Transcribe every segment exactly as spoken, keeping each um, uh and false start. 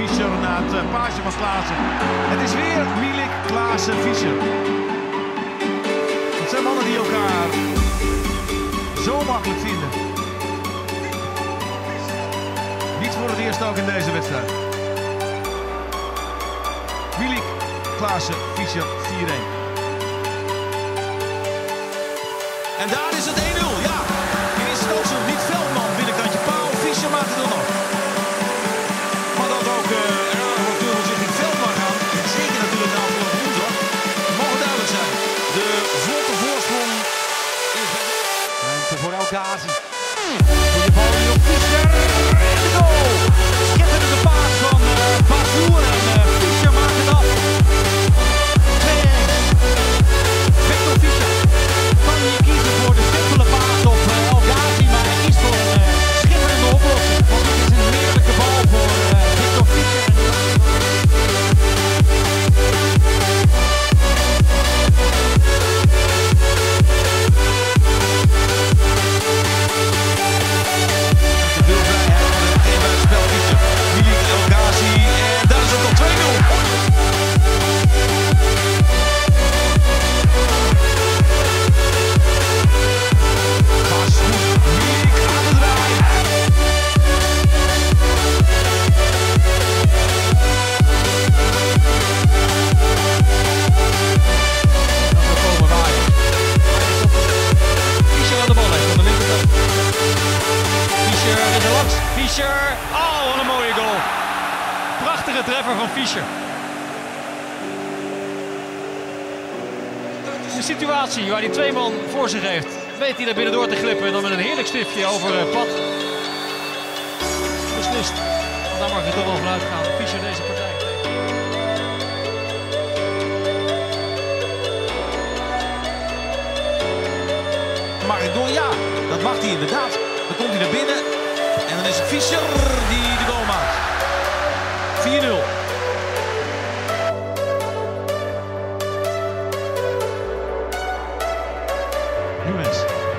Fischer na het uh, paasje van Klaassen. Het is weer Milik, Klaassen, Fischer. Het zijn mannen die elkaar zo makkelijk vinden. Niet voor het eerst ook in deze wedstrijd. Milik, Klaassen, Fischer, vier een. En daar is het één nul, ja. In eerste instantie nog niet Veldman, binnenkantje paal. Fischer maakt het er nog. Maar dat ook uh, erg natuurlijk richting Veldman gaan. En zeker natuurlijk de afgelopen woensdag. Mogen duidelijk zijn. De vlotte voorsprong is bij de... Ruimte voor El Ghazi. Goede bal hier op Fischer. En de goal. Schitterende paas van uh, Bazoer. En uh, Fischer maakt het af. twee een. Viktor Fischer. Kan je kiezen voor de simpele paas op uh, El Ghazi, maar hij kiest voor een uh, schitterende oplossing. Want het is een heerlijke bal voor uh, Viktor Fischer. Veel vrijheid van het meteen bij het spel Fischer. Milik, El Ghazi en daar is het al twee nul. Fischer, oh wat een mooie goal. Prachtige treffer van Fischer. De situatie waar hij twee man voor zich heeft, weet hij daar binnendoor te glippen en dan met een heerlijk stiftje over uh, pad. Beslist. Want daar mag je toch wel vanuit gaan. Fischer deze partij. Mag ik door? Ja, dat mag hij inderdaad. Dan komt hij naar binnen. En dan is het Fischer die de goal maakt. vier nul. Nunes.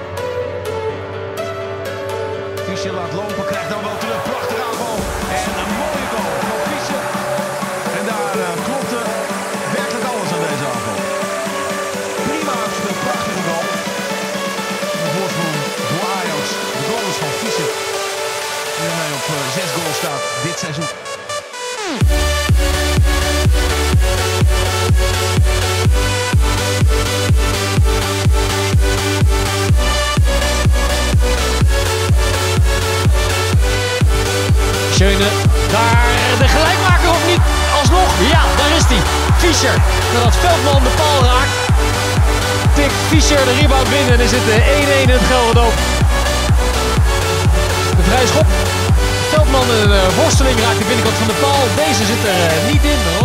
Fischer laat lopen, krijgt dan wel terug. Prachtige aanval. En een mooie goal van Fischer. En daar uh, klopte werkelijk alles aan deze aanval. Prima uitgespeeld, prachtige goal. De voorsprong voor Ajax. De goal is van Fischer. Die ermee op uh, zes goals staat dit seizoen. Schöne, daar de gelijkmaker of niet? Alsnog, ja, daar is hij. Fischer, nadat Veldman de paal raakt, tikt Fischer de rebound binnen en is het één een in het Gelderdoop. De vrije schop. Veldman een uh, worsteling raakt de binnenkant van de paal. Deze zit er uh, niet in.